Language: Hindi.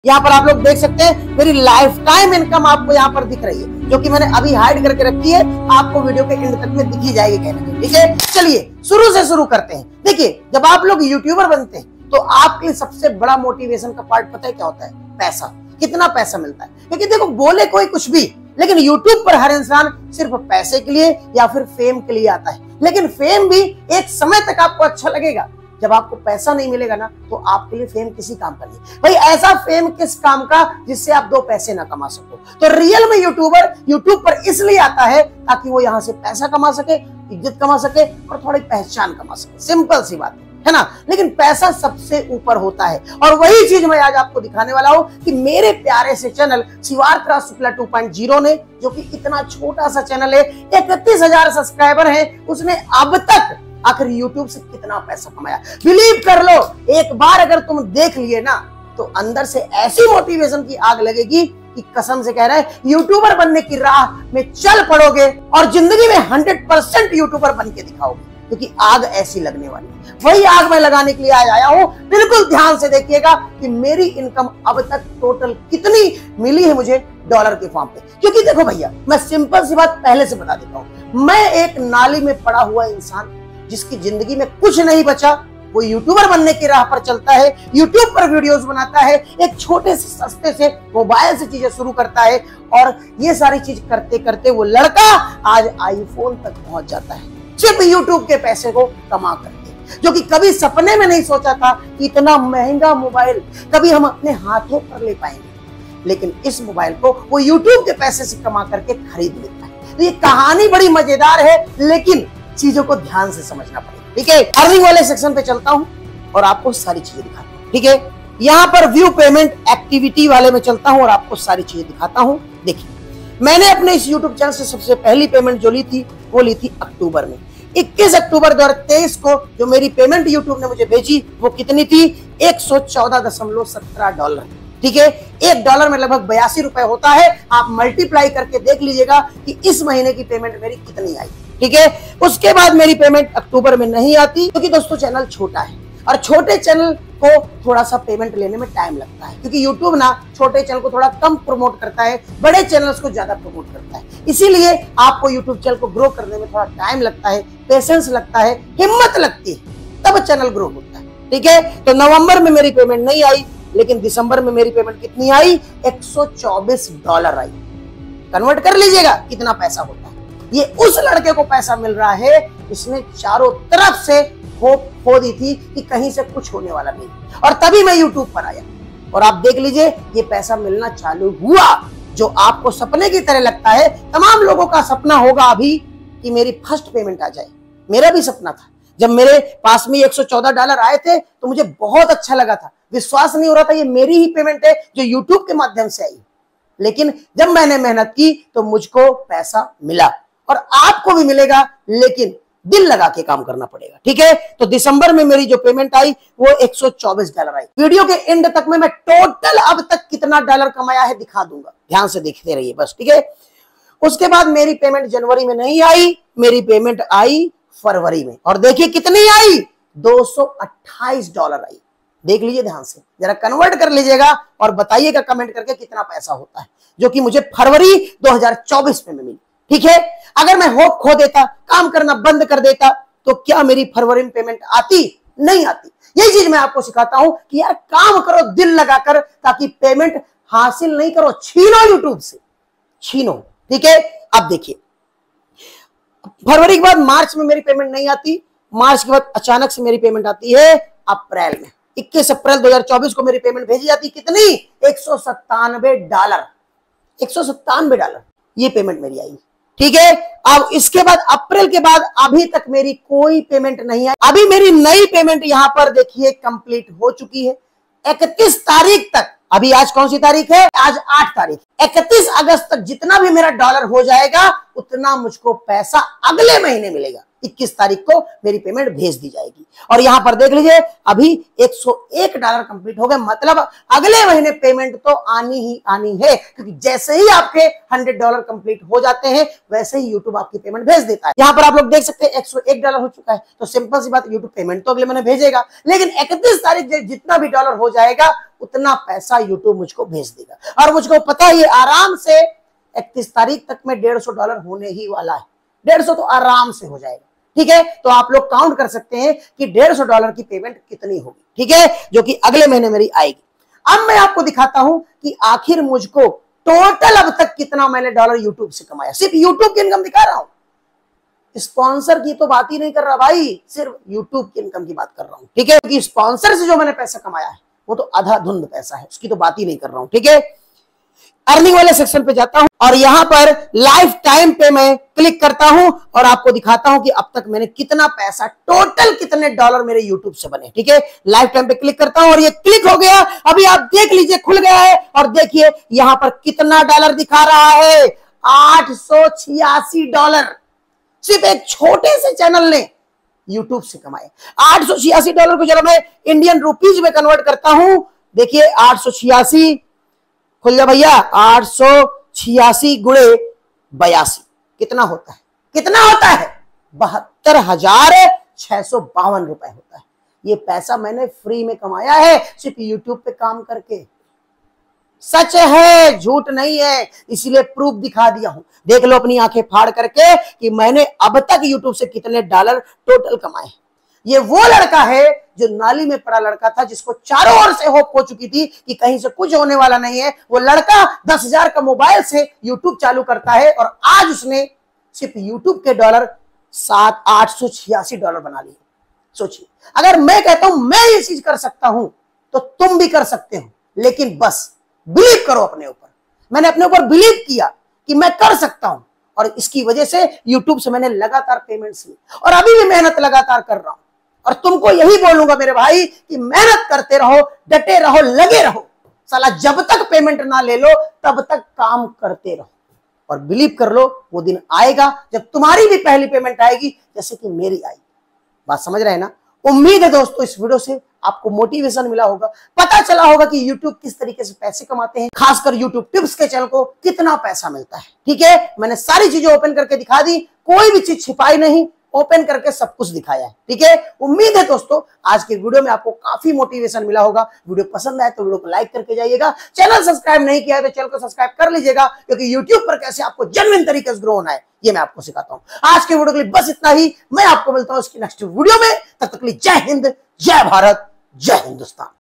यहाँ पर आप लोग देख सकते हैं मेरी लाइफ टाइम इनकम आपको यहाँ पर दिख रही है, जो कि मैंने अभी हाइड करके रखी है। आपको वीडियो के एंड तक में दिखी जाएगी कहीं ना कहीं। ठीक है, चलिए शुरू से शुरू करते हैं। देखिए, जब आप लोग यूट्यूबर बनते हैं तो आपके लिए सबसे बड़ा मोटिवेशन का पार्ट पता है क्या होता है? पैसा। कितना पैसा मिलता है? क्योंकि देखो, बोले कोई कुछ भी, लेकिन यूट्यूब पर हर इंसान सिर्फ पैसे के लिए या फिर फेम के लिए आता है। लेकिन फेम भी एक समय तक आपको अच्छा लगेगा। जब आपको पैसा नहीं मिलेगा ना, तो आपके लिए फेम किसी काम का नहीं। भाई, ऐसा फेम किस काम का जिससे आप 2 पैसे ना कमा सको? तो रियल में यूट्यूबर यूट्यूब पर इसलिए आता है ताकि वो यहाँ से पैसा कमा सके, इज्जत कमा सके और थोड़ी पहचान कमा सके। सिंपल सी बात है ना। लेकिन पैसा सबसे ऊपर होता है, और वही चीज मैं आज आपको दिखाने वाला हूं कि मेरे प्यारे से चैनल शिवार्थ राज शुक्ला 2.0 ने, जो कि इतना छोटा सा चैनल है, 31,000 सब्सक्राइबर है, उसने अब तक आखिर यूट्यूब से कितना पैसा कमाया। बिलीव कर लो, एक बार अगर तुम देख लिए ना, तो अंदर से ऐसी मोटिवेशन की आग लगेगी कि कसम से कह रहे हैं, यूट्यूबर बनने की राह में चल पड़ोगे और जिंदगी में 100% यूट्यूबर बन के दिखाओगे, क्योंकि आग ऐसी लगने वाली है। वही आग मैं लगाने के लिए आज आया हूं। बिल्कुल ध्यान से देखिएगा कि मेरी इनकम अब तक टोटल कितनी मिली है मुझे डॉलर के फॉर्म पे। क्योंकि देखो भैया, मैं सिंपल सी बात पहले से बता देता हूं। मैं एक नाली में पड़ा हुआ इंसान, जिसकी जिंदगी में कुछ नहीं बचा, वो यूट्यूबर बनने की राह पर चलता है, यूट्यूब पर वीडियोस बनाता है, एक छोटे से सस्ते से मोबाइल से चीजें शुरू करता है, और ये सारी चीज करते करते वो लड़का आज आईफोन तक पहुंच जाता है, सिर्फ यूट्यूब के पैसे को कमा करके। जो कि कभी सपने में नहीं सोचा था कि इतना महंगा मोबाइल कभी हम अपने हाथों पर ले पाएंगे, लेकिन इस मोबाइल को वो यूट्यूब के पैसे से कमा करके खरीद लेता है। तो ये कहानी बड़ी मजेदार है, लेकिन चीजों को ध्यान से समझना पड़ेगा। ठीक है, अर्निंग वाले सेक्शन पे चलता हूं और आपको सारी चीजें दिखाता हूं। ठीक है, यहाँ पर व्यू पेमेंट एक्टिविटी वाले में चलता हूं और आपको सारी चीजें दिखाता हूं। देखिए, मैंने अपने इस यूट्यूब चैनल से सबसे पहली पेमेंट जो ली थी, वो ली थी अक्टूबर में। 21 अक्टूबर 2023 को जो मेरी पेमेंट यूट्यूब ने मुझे भेजी, वो कितनी थी? $114.17। ठीक है, $1 में लगभग 82 रुपए होता है। आप मल्टीप्लाई करके देख लीजिएगा कि इस महीने की पेमेंट मेरी कितनी आई। ठीक है, उसके बाद मेरी पेमेंट अक्टूबर में नहीं आती, क्योंकि दोस्तों चैनल छोटा है और छोटे चैनल को थोड़ा सा पेमेंट लेने में टाइम लगता है, क्योंकि यूट्यूब ना छोटे चैनल को थोड़ा कम प्रमोट करता है, बड़े चैनल्स को ज्यादा प्रमोट करता है। इसीलिए आपको यूट्यूब चैनल को ग्रो करने में थोड़ा टाइम लगता है, पेशेंस लगता है, हिम्मत लगती है, तब चैनल ग्रो होता है। ठीक है, तो नवंबर में मेरी पेमेंट नहीं आई, लेकिन दिसंबर में मेरी पेमेंट कितनी आई? $124 आई। कन्वर्ट कर लीजिएगा कितना पैसा होता है। ये उस लड़के को पैसा मिल रहा है जिसने चारों तरफ से होप खो दी थी कि कहीं से कुछ होने वाला नहीं, और तभी मैं यूट्यूब पर आया। और आप देख लीजिए, ये पैसा मिलना चालू हुआ। जो आपको सपने की तरह लगता है, तमाम लोगों का सपना होगा अभी कि मेरी फर्स्ट पेमेंट आ जाए। मेरा भी सपना था। जब मेरे पास में $114 आए थे तो मुझे बहुत अच्छा लगा था। विश्वास नहीं हो रहा था ये मेरी ही पेमेंट है जो यूट्यूब के माध्यम से आई। लेकिन जब मैंने मेहनत की तो मुझको पैसा मिला, और आपको भी मिलेगा, लेकिन दिल लगा के काम करना पड़ेगा। ठीक है, तो दिसंबर में मेरी जो पेमेंट आई वो $124 आई। वीडियो के एंड तक में मैं टोटल अब तक कितना डॉलर कमाया है दिखा दूंगा, ध्यान से देखते रहिए बस। ठीक है, उसके बाद मेरी पेमेंट जनवरी में नहीं आई, मेरी पेमेंट आई फरवरी में, और देखिए कितनी आई? $228 आई। देख लीजिए ध्यान से, जरा कन्वर्ट कर लीजिएगा और बताइएगा कमेंट करके कितना पैसा होता है, जो कि मुझे फरवरी 2024 में मिली। ठीक है, अगर मैं होप खो देता, काम करना बंद कर देता, तो क्या मेरी फरवरी में पेमेंट आती? नहीं आती। यही चीज मैं आपको सिखाता हूं कि यार काम करो दिल लगाकर, ताकि पेमेंट हासिल नहीं करो, छीनो यूट्यूब से, छीनो। ठीक है, अब देखिए, फरवरी के बाद मार्च में मेरी पेमेंट नहीं आती। मार्च के बाद अचानक से मेरी पेमेंट आती है अप्रैल में। 21 अप्रैल 2024 को मेरी पेमेंट भेजी जाती, कितनी? $197। $197 ये पेमेंट मेरी आई। ठीक है, अब इसके बाद अप्रैल के बाद अभी तक मेरी कोई पेमेंट नहीं आई। अभी मेरी नई पेमेंट यहां पर देखिए कंप्लीट हो चुकी है 31 तारीख तक। अभी आज कौन सी तारीख है? आज 8 तारीख। 31 अगस्त तक जितना भी मेरा डॉलर हो जाएगा, उतना मुझको पैसा अगले महीने मिलेगा। 21 तारीख को मेरी पेमेंट भेज दी जाएगी। और यहां पर देख लीजिए अभी $101 कंप्लीट हो गए, मतलब अगले महीने पेमेंट तो आनी ही आनी है, क्योंकि जैसे ही आपके $100 कंप्लीट हो जाते हैं वैसे ही यूट्यूब आपकी पेमेंट भेज देता है। यहां पर आप लोग देख सकते हैं $101 हो चुका है, तो सिंपल सी बात, यूट्यूब पेमेंट तो अगले महीने भेजेगा, लेकिन 31 तारीख जितना भी डॉलर हो जाएगा उतना पैसा यूट्यूब मुझको भेज देगा। और मुझको पता है आराम से 31 तारीख तक में $150 होने ही वाला है, 150 तो आराम से हो जाएगा। ठीक है, तो आप लोग काउंट कर सकते हैं कि $150 की पेमेंट कितनी होगी, ठीक है, जो कि अगले महीने मेरी आएगी। अब मैं आपको दिखाता हूं कि आखिर मुझको टोटल अब तक कितना मैंने डॉलर यूट्यूब से कमाया। सिर्फ यूट्यूब की इनकम दिखा रहा हूं, स्पॉन्सर की तो बात ही नहीं कर रहा भाई, सिर्फ यूट्यूब की इनकम की बात कर रहा हूं। ठीक है, कि स्पॉन्सर से जो मैंने पैसा कमाया है वो तो आधा धुंध पैसा है, उसकी तो बात ही नहीं कर रहा हूं। ठीक है, अर्निंग वाले सेक्शन पे जाता हूं और यहां पर लाइफ टाइम पे मैं क्लिक करता हूं और आपको दिखाता हूं कि अब तक मैंने कितना पैसा, टोटल कितने डॉलर मेरे यूट्यूब से बने। ठीक है, लाइफ टाइम पे क्लिक करता हूं और ये क्लिक हो गया। अभी आप देख लीजिए, खुल गया है और देखिए यहां पर कितना डॉलर दिखा रहा है, $886। सिर्फ एक छोटे से चैनल ने यूट्यूब से कमाए $886 को जब मैं इंडियन रुपीज में कन्वर्ट करता हूं, देखिए 886 खुल जा भैया, 886 गुणे 82 कितना होता है, कितना होता है, 72,652 रुपए होता है। ये पैसा मैंने फ्री में कमाया है, सिर्फ यूट्यूब पे काम करके। सच है, झूठ नहीं है, इसीलिए प्रूफ दिखा दिया हूं। देख लो अपनी आंखें फाड़ करके कि मैंने अब तक यूट्यूब से कितने डॉलर टोटल कमाए। ये वो लड़का है जो नाली में पड़ा लड़का था, जिसको चारों ओर से होप हो चुकी थी कि कहीं से कुछ होने वाला नहीं है। वो लड़का 10,000 का मोबाइल से यूट्यूब चालू करता है और आज उसने सिर्फ यूट्यूब के डॉलर $886 बना लिए। सोचिए, अगर मैं कहता हूं मैं ये चीज कर सकता हूं तो तुम भी कर सकते हो, लेकिन बस बिलीव करो अपने ऊपर। मैंने अपने ऊपर बिलीव किया कि मैं कर सकता हूं और इसकी वजह से यूट्यूब से मैंने लगातार पेमेंट्स ली और अभी भी मेहनत लगातार कर रहा हूं। और तुमको यही बोलूंगा मेरे भाई कि मेहनत करते रहो, डटे रहो, लगे रहो। साला जब तक पेमेंट ना ले लो तब तक काम करते रहो और बिलीव कर लो वो दिन आएगा जब तुम्हारी भी पहली पेमेंट आएगी, जैसे कि मेरी आई। बात समझ रहे हैं ना? उम्मीद है दोस्तों इस वीडियो से आपको मोटिवेशन मिला होगा, पता चला होगा कि YouTube किस तरीके से पैसे कमाते हैं, खासकर YouTube टिप्स के चैनल को कितना पैसा मिलता है। ठीक है, मैंने सारी चीजें ओपन करके दिखा दी, कोई भी चीज छिपाई नहीं, ओपन करके सब कुछ दिखाया है। ठीक है, उम्मीद है दोस्तों आज के वीडियो में आपको काफी मोटिवेशन मिला होगा। वीडियो पसंद आए तो वीडियो को लाइक करके जाइएगा, चैनल सब्सक्राइब नहीं किया है तो चैनल को सब्सक्राइब कर लीजिएगा, क्योंकि YouTube पर कैसे आपको जेन्युइन तरीके से ग्रो होना है ये मैं आपको सिखाता हूं। आज के वीडियो के लिए बस इतना ही, मैं आपको मिलता हूं इसकी नेक्स्ट वीडियो में। तब तक के लिए जय हिंद, जय भारत, जय हिंदुस्तान।